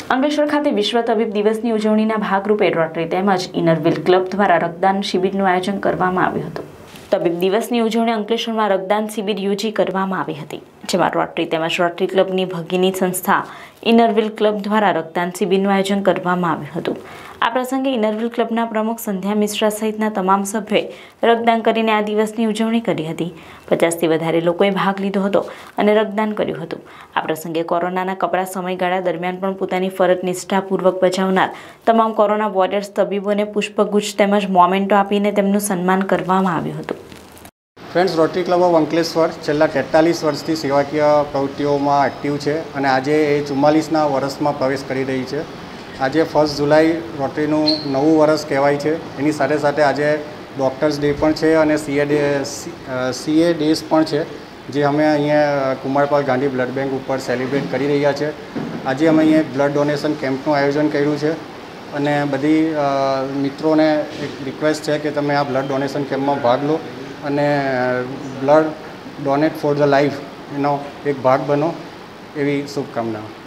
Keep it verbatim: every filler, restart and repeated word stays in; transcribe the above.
અંકલેશ્વર ખાતે વિશ્વ તબીબ દિવસની ઉજવણીના ભાગરૂપે રોટરી તેમજ ઇનરવ્હીલ ક્લબ દ્વારા રક્તદાન શિબિરનું આયોજન કરવામાં આવ્યું હતું। તબીબ દિવસની ઉજવણી અંકલેશ્વરમાં રક્તદાન શિબિર યોજી કરવામાં આવી હતી, જેમાં રોટરી તેમજ રોટરી ક્લબની ભગીની સંસ્થા ઇનરવ્હીલ ક્લબ દ્વારા રક્તદાન શિબિરનું આયોજન કરવામાં આવ્યું હતું। આ પ્રસંગે ઇનરવ્હીલ ક્લબના પ્રમુખ સંધ્યા મિશ્રા સહિતના તમામ સભ્યોએ રક્તદાન કરીને આ દિવસની ઉજવણી કરી હતી। પચાસથી વધારે લોકોએ ભાગ લીધો હતો અને રક્તદાન કર્યું હતું। આ પ્રસંગે કોરોનાના કપરા સમયગાળા દરમિયાન પણ પોતાની ફરજ નિષ્ઠાપૂર્વક બજાવનાર તમામ કોરોના વોરિયર્સ તબીબોને પુષ્પગુચ્છ તેમજ મોમેન્ટો આપીને તેમનું સન્માન કરવામાં આવ્યું હતું। Friends, rotary club of Ankleshwar છેલ્લા તેતાલીસ વર્ષથી સેવાકીય પ્રવૃત્તિઓમાં એક્ટિવ છે અને આજે એ ચુમ્માલીસના વર્ષમાં પ્રવેશ કરી રહી છે। આજે ફર્સ્ટ જુલાઈ રોટરીનું નવું વર્ષ કહેવાય છે। એની સાથે સાથે આજે ડૉક્ટર્સ ડે પણ છે અને સીએ ડે સીએ ડેઝ પણ છે, જે અમે અહીંયા કુમારપાલ ગાંધી બ્લડ બેંક ઉપર સેલિબ્રેટ કરી રહ્યા છે। આજે અમે અહીંયા બ્લડ ડોનેશન કેમ્પનું આયોજન કર્યું છે અને બધી મિત્રોને એક રિક્વેસ્ટ છે કે તમે આ બ્લડ ડોનેશન કેમ્પમાં ભાગ લો અને blood donate for the life એનો એક ભાગ બનો, એવી શુભકામનાઓ।